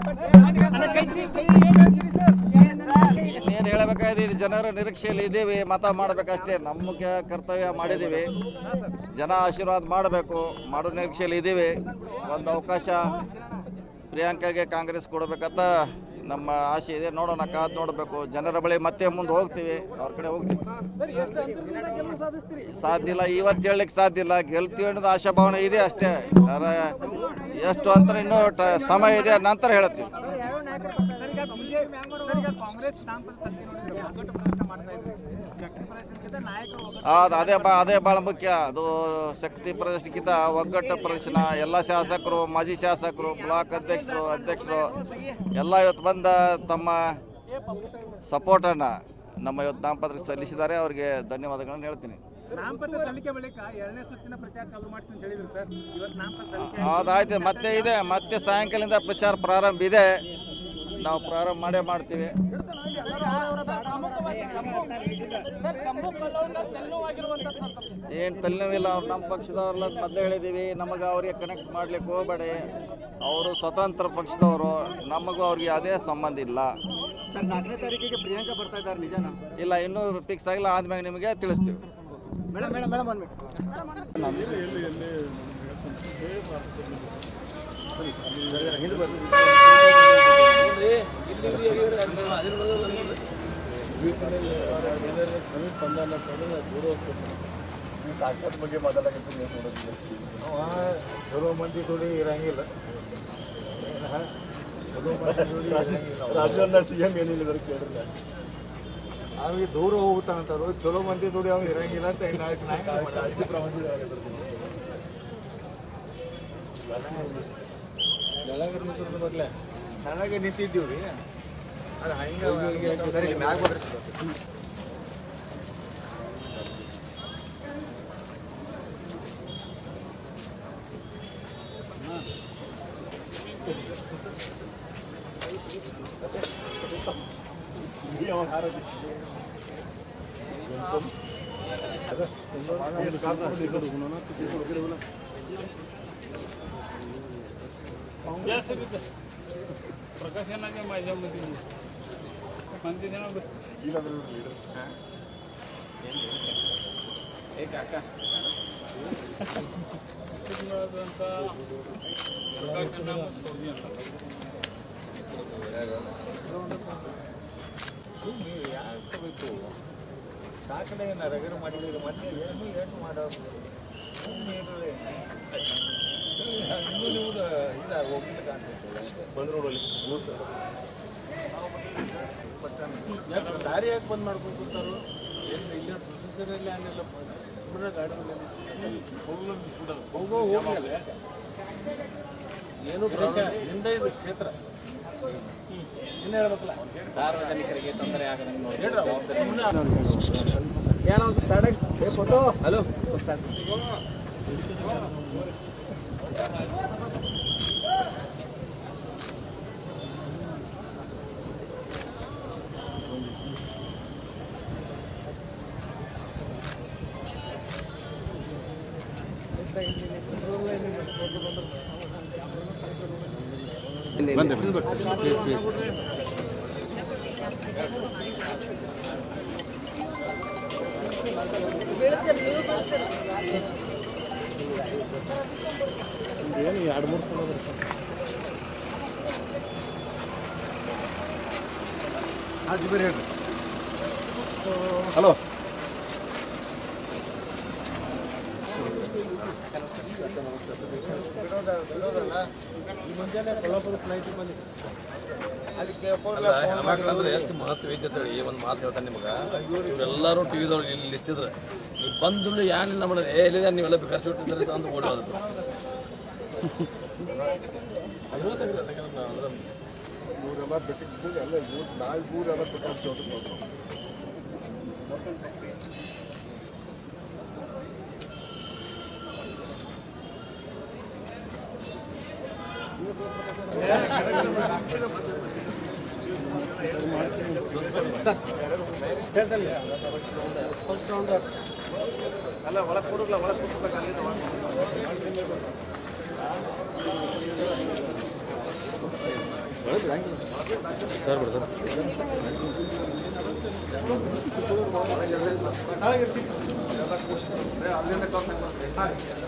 ಇನ್ನೇನು ಹೇಳಬೇಕಾಗಿದೆ, ಜನರ ನಿರೀಕ್ಷೆಯಲ್ಲಿ ಇದ್ದೀವಿ, ಮತ ಮಾಡಬೇಕಷ್ಟೇ. ನಮ್ಮ ಕರ್ತವ್ಯ ಮಾಡಿದ್ದೀವಿ, ಜನ ಆಶೀರ್ವಾದ ಮಾಡಬೇಕು, ಮಾಡೋ ನಿರೀಕ್ಷೆಯಲ್ಲಿ ಇದ್ದೀವಿ. ಒಂದು ಅವಕಾಶ ಪ್ರಿಯಾಂಕಾಗೆ ಕಾಂಗ್ರೆಸ್ ಕೊಡಬೇಕಂತ ನಮ್ಮ ಆಸೆ ಇದೆ. ನೋಡೋಣ, ಕಾದು ನೋಡಬೇಕು. ಜನರ ಬಳಿ ಮತ್ತೆ ಮುಂದೆ ಹೋಗ್ತೀವಿ, ಅವ್ರ ಕಡೆ ಹೋಗ್ತೀವಿ. ಸಾಧ್ಯ ಇಲ್ಲ, ಇವತ್ತು ಹೇಳಲಿಕ್ಕೆ ಸಾಧ್ಯ ಇಲ್ಲ. ಗೆಲ್ತೀವಿ ಅನ್ನೋದು ಆಶಾಭಾವನೆ ಇದೆ ಅಷ್ಟೇ. ಎಷ್ಟು ಅಂತ ಇನ್ನೂ ಸಮಯ ಇದೆ, ನಂತರ ಹೇಳ್ತೀವಿ. ಅದೇ ಭಾಳ ಮುಖ್ಯ. ಅದು ಶಕ್ತಿ ಪ್ರದರ್ಶನಕ್ಕಿಂತ ಒಗ್ಗಟ್ಟು ಪ್ರದರ್ಶನ. ಎಲ್ಲ ಶಾಸಕರು, ಮಾಜಿ ಶಾಸಕರು, ಬ್ಲಾಕ್ ಅಧ್ಯಕ್ಷರು ಎಲ್ಲ ಇವತ್ತು ಬಂದ ತಮ್ಮ ಸಪೋರ್ಟನ್ನು ನಮ್ಮ ಇವತ್ತು ನಾಮಪತ್ರ ಸಲ್ಲಿಸಿದ್ದಾರೆ. ಅವರಿಗೆ ಧನ್ಯವಾದಗಳನ್ನು ಹೇಳ್ತೀನಿ. ಅದಾಯ್ತು, ಮತ್ತೆ ಇದೆ, ಮತ್ತೆ ಸಾಯಂಕಾಲದಿಂದ ಪ್ರಚಾರ ಪ್ರಾರಂಭ ಇದೆ. ನಾವು ಪ್ರಾರಂಭ ಮಾಡೇ ಮಾಡ್ತೀವಿ. ಏನು ತಲೆನೋವಿಲ್ಲ, ಅವ್ರು ನಮ್ಮ ಪಕ್ಷದವ್ರಲ್ಲ ಮೊದಲೇ ಹೇಳಿದ್ದೀವಿ. ನಮಗೆ ಅವ್ರಿಗೆ ಕನೆಕ್ಟ್ ಮಾಡ್ಲಿಕ್ಕೆ ಹೋಗಬೇಡಿ, ಅವರು ಸ್ವತಂತ್ರ ಪಕ್ಷದವರು, ನಮಗೂ ಅವ್ರಿಗೆ ಯಾವುದೇ ಸಂಬಂಧ ಇಲ್ಲ. 4ನೇ ತಾರೀಕಿಗೆ ಪ್ರಿಯಾಂಕಾ ಬರ್ತಾ ಇದ್ದಾರೆ, ನಿಜನಾ? ಇಲ್ಲ, ಇನ್ನೂ ಫಿಕ್ಸ್ ಆಗಿಲ್ಲ, ಆದ್ಮೇಲೆ ನಿಮಗೆ ತಿಳಿಸ್ತೀವಿ. ತಾಕತ್ ಬಗ್ಗೆ ಮಾತಾಡಕ್ಕೆ ಚಲೋ ಮಂದಿ ಜೋಡಿ ಇರಂಗಿಲ್ಲ. ರಾಜ್ಯದ ಸಿಎಂ ಏನಿಲ್ಲ ಕೇಳಿಲ್ಲ, ಅವ್ರಿಗೆ ದೂರ ಹೋಗುತ್ತಾನಂತಾರು. ಚಲೋ ಮಂದಿ ಜೋಡಿ ಅವ್ನು ಇರಂಗಿಲ್ಲ ಅಂತ ಬರ್ಲೆ ನನಗೆ ನಿಂತಿದ್ದೀವಿ ರೀ. ಅದು ಹಂಗೆ ಸರಿ ಮ್ಯಾಗ ಬರ್ರಿ. प्रकाशनाच्या माझ्यामध्ये मंत्री काका ಯಾಕಬೇಕು ಸಾಕಡೆ ರಗಡೆ ಮಾಡಿದ್ರೆ ಮತ್ತೆ ಏನು ಏನು ಮಾಡೋ ಇನ್ನೂ ನೀವು ಇದಾಗ ಹೋಗ್ಲಿಕ್ಕೆ ಬಂದ್ರು ನೋಡಲಿ ದಾರಿ ಯಾಕೆ ಬಂದ್ ಮಾಡ್ಕೊಂಡು ಕೂತಾರು? ಏನು ಇಲ್ಲ ಪ್ರೊಸೆಸರಲ್ಲಿ ಏನಿಲ್ಲ, ಗಾಡಿ ಹೋಗೋ ಹೋಗಲ್ಲ. ಏನು ಹಿಂದೆ ಇದು ಕ್ಷೇತ್ರ ಏನು ಹೇಳ್ಬೇಕಲ್ಲ, ಸಾರ್ವಜನಿಕರಿಗೆ ತೊಂದರೆ ಆಗದಂಗೆ ಫೋಟೋ. ಹಲೋ ಏನು 2-3 ಸಲ ಬರ್ತಾರೆ. ಹೇಳ್ರಿ. ಹಲೋ ಮುಂಜಾನೆ ಕೊಲ್ಲಾಪುರ ಫ್ಲೈಟ್ ಬಂದಿದೆ. ಅದಕ್ಕೆ ಎಷ್ಟು ಮಹತ್ವ ಐತೆ ಈ ಒಂದು ಮಾತು ಹೇಳ್ತಾನೆ ನಿಮ್ಗೆ. ಇವರೆಲ್ಲರೂ ಟಿವಿದವ್ರು ಇಲ್ಲಿ ನಿಂತಿದ್ರೆ ನೀವು ಬಂದು ಏನಿಲ್ಲ ಮಾಡೋದು ಎಲ್ಲಿದೆ ನೀವೆಲ್ಲ ಖರ್ಚು ಬಿಟ್ಟಿದ್ರೆ ಅಂತ ಓಡೋದು. ಅಲ್ಲ ಒಳಗೆ ಕೊಡಲ್ಲ, ಒಳಗೆ ಕೊಡ್ಬೇಕು ಅಲ್ಲಿಂದ. ಅಲ್ಲಿಂದ